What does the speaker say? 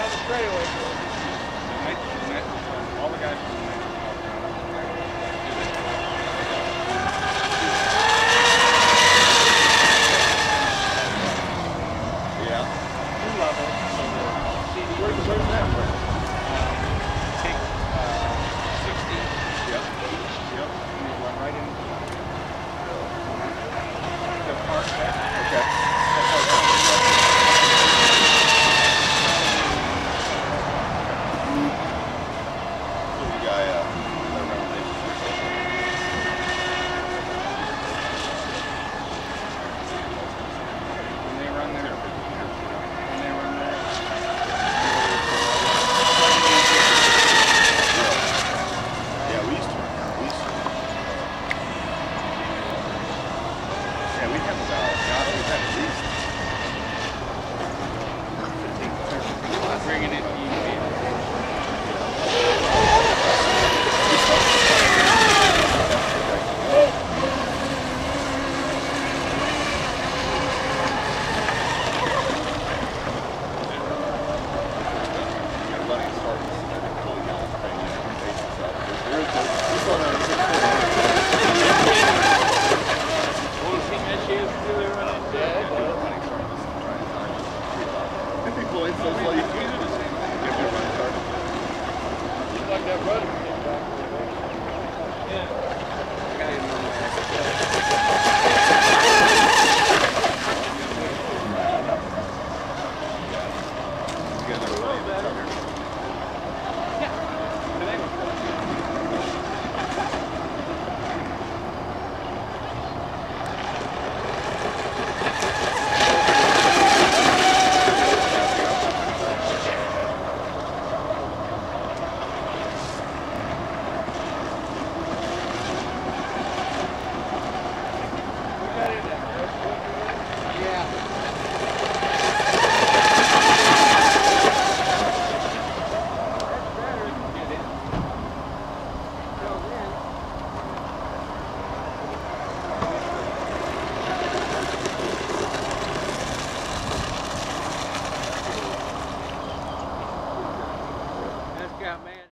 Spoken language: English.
on the straightaway. All the guys from the yeah. 2 levels. So where's that from? Take 60. Yep. Yep. And you run right into the park there. Okay. Bringing it like that rudder. Man.